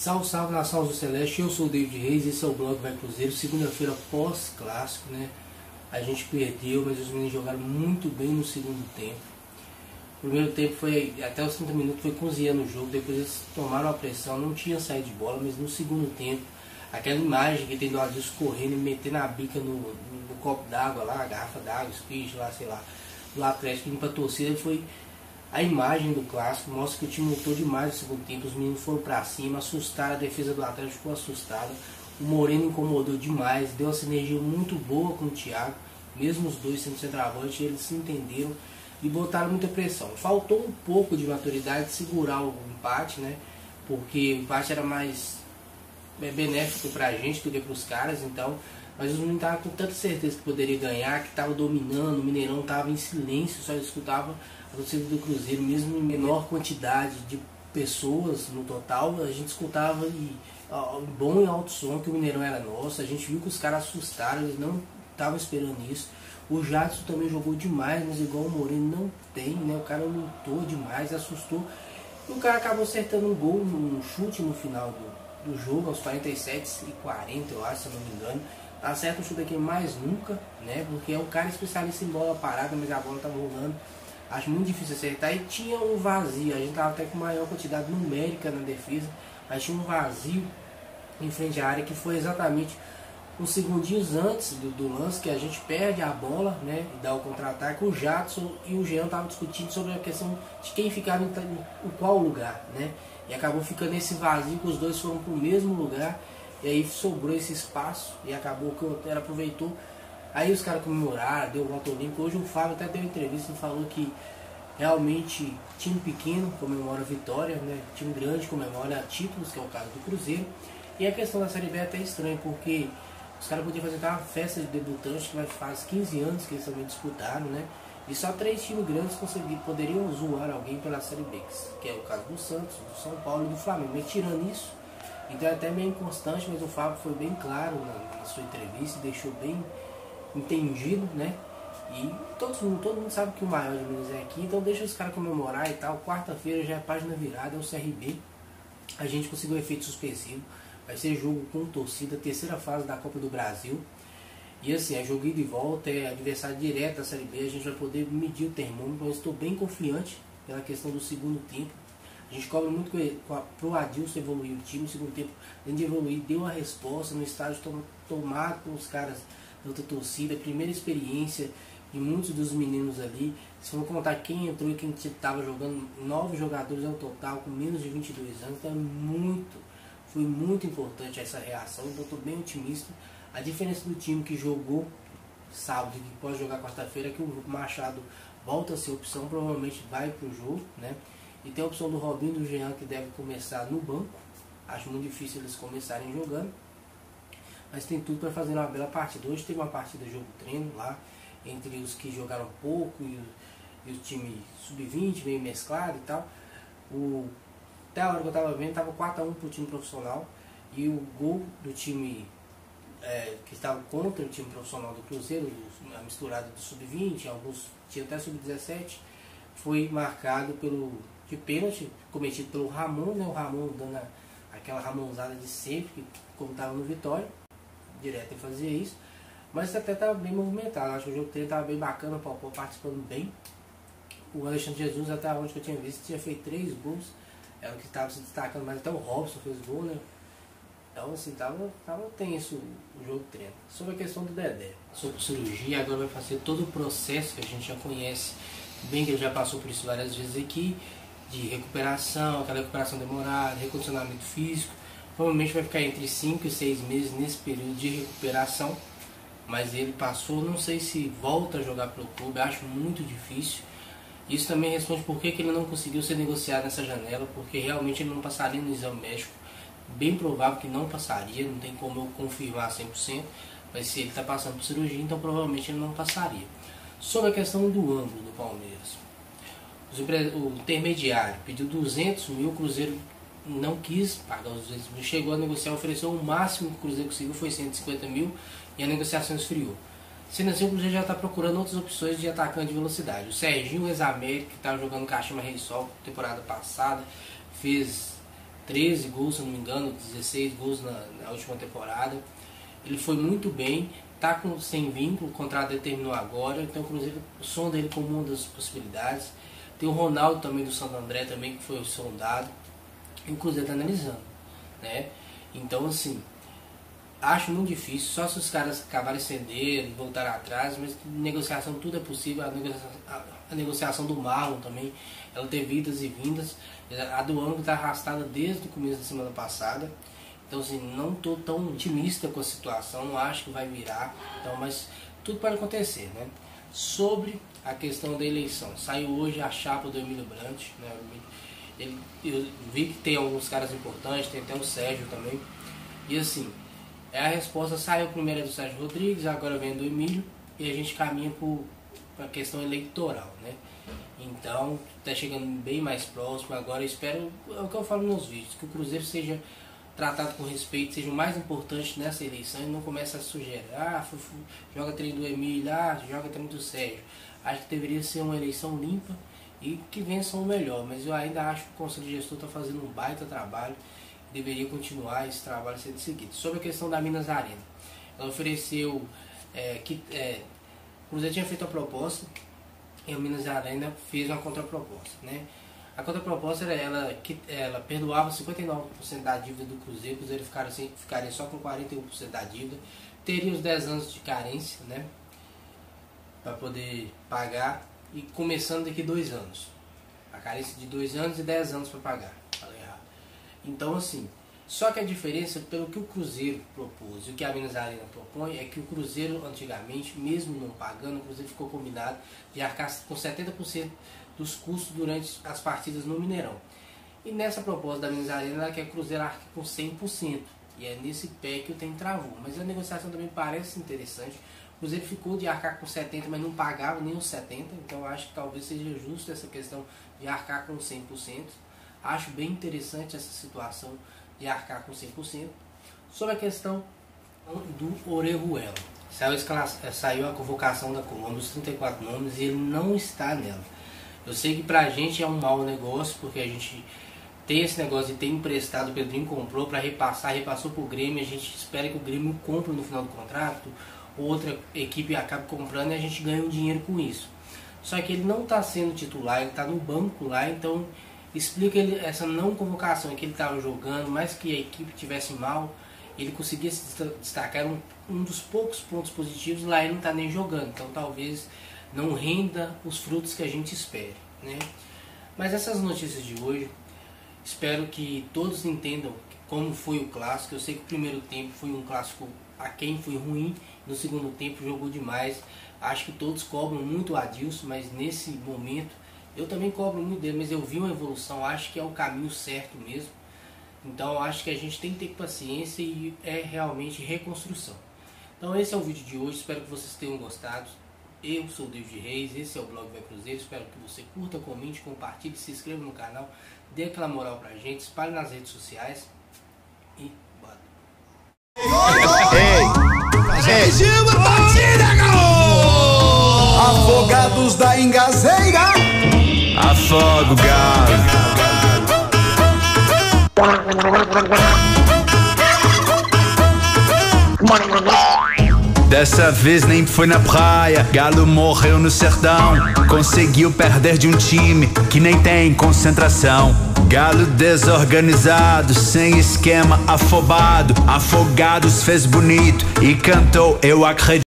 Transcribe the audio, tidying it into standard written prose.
Salve, salve nação do Celeste, eu sou o David Reis, esse é o blog Vai Cruzeiro, segunda-feira pós-clássico, né? A gente perdeu, mas os meninos jogaram muito bem no segundo tempo. O primeiro tempo foi, até os 30 minutos, foi cozinhando o jogo, depois eles tomaram a pressão, não tinha saído de bola, mas no segundo tempo, aquela imagem que tem do Adilson correndo e metendo a bica no copo d'água lá, a garrafa d'água, speech lá, sei lá, do Atlético, indo pra torcida, foi... A imagem do clássico mostra que o time lutou demais no segundo tempo, os meninos foram pra cima, assustaram, a defesa do Atlético ficou assustada, o Moreno incomodou demais, deu uma sinergia muito boa com o Thiago, mesmo os dois sendo centroavante, eles se entenderam e botaram muita pressão. Faltou um pouco de maturidade de segurar o empate, né? Porque o empate era mais benéfico pra gente do que pros caras, então, mas os meninos estavam com tanta certeza que poderia ganhar, que estava dominando, o Mineirão estava em silêncio, só escutava a torcida do Cruzeiro, mesmo em menor quantidade de pessoas no total, a gente escutava bom e alto som que o Mineirão era nosso, a gente viu que os caras assustaram, eles não estavam esperando isso. O Jadson também jogou demais, mas igual o Moreno não tem, né? O cara lutou demais, assustou. E o cara acabou acertando um gol, um chute no final do jogo, aos 47 e 40, eu acho, se eu não me engano. Acerta o chute aqui mais nunca, né? Porque é um cara especialista em bola parada, mas a bola estava rolando. Acho muito difícil acertar e tinha um vazio. A gente estava até com maior quantidade numérica na defesa, mas tinha um vazio em frente à área que foi exatamente uns segundinhos antes do lance que a gente perde a bola, né? E dá o contra-ataque. O Jadson e o Jean estavam discutindo sobre a questão de quem ficava em qual lugar, né? E acabou ficando esse vazio que os dois foram para o mesmo lugar. E aí sobrou esse espaço e acabou que o Otero aproveitou. Aí os caras comemoraram, deu o voto olímpico. Hoje o Fábio até deu entrevista e falou que realmente time pequeno comemora vitória, né? Time grande comemora títulos, que é o caso do Cruzeiro. E a questão da Série B é até estranha, porque os caras podiam fazer uma festa de debutantes que faz 15 anos que eles também disputaram, né? E só 3 times grandes poderiam zoar alguém pela Série B, que é o caso do Santos, do São Paulo e do Flamengo. Mas tirando isso, então é até meio inconstante, mas o Fábio foi bem claro na sua entrevista, deixou bem entendido, né? E todo mundo sabe que o maior de Minas é aqui, então deixa os caras comemorar e tal. Quarta-feira já é página virada, é o CRB. A gente conseguiu um efeito suspensivo. Vai ser jogo com torcida, terceira fase da Copa do Brasil. E assim, é jogo ida e volta, é adversário direto da Série B. A gente vai poder medir o termômetro, mas estou bem confiante pela questão do segundo tempo. A gente cobra muito para o Adilson evoluir o time. No segundo tempo, além de evoluir, deu a resposta no estádio tomado com os caras da outra torcida. Primeira experiência de muitos dos meninos ali. Se for contar quem entrou e quem estava jogando, 9 jogadores ao total, com menos de 22 anos. Então foi muito importante essa reação. Então estou bem otimista. A diferença do time que jogou sábado e que pode jogar quarta-feira é que o Machado volta a ser opção, provavelmente vai para o jogo, né? E tem a opção do Robinho e do Jean, que deve começar no banco. Acho muito difícil eles começarem jogando, mas tem tudo para fazer uma bela partida. Hoje teve uma partida jogo-treino lá, entre os que jogaram pouco e o time sub-20, meio mesclado e tal. Até a hora que eu estava vendo, estava 4-1 para o time profissional. E o gol do time que estava contra o time profissional do Cruzeiro, a misturada do sub-20, alguns tinham até sub-17, foi marcado de pênalti cometido pelo Ramon, né? O Ramon dando aquela ramonzada de sempre, como estava no Vitória, direto ele fazia isso, mas até estava bem movimentado. Acho que o jogo dele estava bem bacana, o Popó participando bem. O Alexandre Jesus, até onde eu tinha visto, tinha feito 3 gols, era o que estava se destacando, mas até o Robson fez gol, né? Então assim, tava tenso o jogo treino. Sobre a questão do Dedé, sobre cirurgia, agora vai fazer todo o processo que a gente já conhece bem, que ele já passou por isso várias vezes aqui, de recuperação, aquela recuperação demorada, recondicionamento físico. Provavelmente vai ficar entre 5 e 6 meses nesse período de recuperação, mas ele passou, não sei se volta a jogar pelo clube, acho muito difícil. Isso também responde por que ele não conseguiu ser negociado nessa janela, porque realmente ele não passaria no exame médico. Bem provável que não passaria, não tem como eu confirmar 100%, mas se ele está passando por cirurgia, então provavelmente ele não passaria. Sobre a questão do ângulo do Palmeiras, o intermediário pediu 200 mil, o Cruzeiro não quis pagar os 200 mil, chegou a negociar, ofereceu o máximo que o Cruzeiro conseguiu, foi 150 mil, e a negociação esfriou. Sendo assim, o Cruzeiro já está procurando outras opções de atacante de velocidade. O Serginho, ex-América, que estava jogando Caxima Rei Sol temporada passada, fez 13 gols, se não me engano, 16 gols na última temporada. Ele foi muito bem, tá sem vínculo, o contrato dele terminou agora, então inclusive o som dele como uma das possibilidades. Tem o Ronaldo também do Santo André também, que foi sondado, inclusive está analisando, né? Então assim, acho muito difícil, só se os caras acabarem cedendo, voltarem atrás, mas negociação tudo é possível. A negociação do Marlon também, ela teve idas e vindas. A do Ângulo está arrastada desde o começo da semana passada. Então assim, não estou tão otimista com a situação, não acho que vai virar, então, mas tudo pode acontecer, né? Sobre a questão da eleição, saiu hoje a chapa do Emílio Brant, né? Eu vi que tem alguns caras importantes, tem até o Sérgio também, e assim, a resposta saiu primeiro do Sérgio Rodrigues, agora vem do Emílio, e a gente caminha para a questão eleitoral, né? Então, está chegando bem mais próximo. Agora eu espero, é o que eu falo nos vídeos, que o Cruzeiro seja tratado com respeito, seja o mais importante nessa eleição e não comece a sugerir, joga treino do Emílio, joga treino do Sérgio. Acho que deveria ser uma eleição limpa e que vença o melhor, mas eu ainda acho que o Conselho Gestor está fazendo um baita trabalho, deveria continuar esse trabalho sendo seguido. Sobre a questão da Minas Arena, ela ofereceu, o Cruzeiro tinha feito a proposta e a Minas Arena fez uma contraproposta, né? A contraproposta era ela perdoava 59% da dívida do Cruzeiro, o Cruzeiro ficaria só com 41% da dívida, teria os 10 anos de carência, né, para poder pagar, e começando daqui 2 anos. A carência de 2 anos e 10 anos para pagar. Falei errado. Então assim, só que a diferença pelo que o Cruzeiro propôs e o que a Minas Arena propõe é que o Cruzeiro antigamente, mesmo não pagando, o Cruzeiro ficou combinado de arcar com 70% dos custos durante as partidas no Mineirão. E nessa proposta da Minas Arena, ela quer que o Cruzeiro arque com 100%. E é nesse pé que o tem travou. Mas a negociação também parece interessante. O Cruzeiro ficou de arcar com 70%, mas não pagava nem os 70%. Então eu acho que talvez seja justo essa questão de arcar com 100%. Acho bem interessante essa situação de arcar com 100%. Sobre a questão do Orejuela. Saiu a convocação da Colômbia, os 34 nomes, e ele não está nela. Eu sei que pra gente é um mau negócio, porque a gente tem esse negócio de ter emprestado, o Pedrinho comprou para repassou pro Grêmio, a gente espera que o Grêmio compre no final do contrato, outra equipe acabe comprando e a gente ganha um dinheiro com isso. Só que ele não está sendo titular, ele está no banco lá, então explica essa não convocação, que ele estava jogando, mas que a equipe tivesse mal, ele conseguia se destacar, um dos poucos pontos positivos, lá ele não está nem jogando, então talvez não renda os frutos que a gente espere, né? Mas essas notícias de hoje, espero que todos entendam como foi o clássico. Eu sei que o primeiro tempo foi um clássico a quem foi ruim, no segundo tempo jogou demais. Acho que todos cobram muito o Adilson, mas nesse momento eu também cobro muito dele, mas eu vi uma evolução, acho que é o caminho certo mesmo. Então acho que a gente tem que ter paciência e é realmente reconstrução. Então esse é o vídeo de hoje, espero que vocês tenham gostado. Eu sou o David Reis, esse é o blog Vai Cruzeiro, espero que você curta, comente, compartilhe, se inscreva no canal, dê aquela moral pra gente, espalhe nas redes sociais e bora! Afogados da Engazeira, afoga o galo. Dessa vez nem foi na praia, Galo morreu no sertão. Conseguiu perder de um time que nem tem concentração. Galo desorganizado, sem esquema, afobado. Afogados fez bonito e cantou Eu Acredito.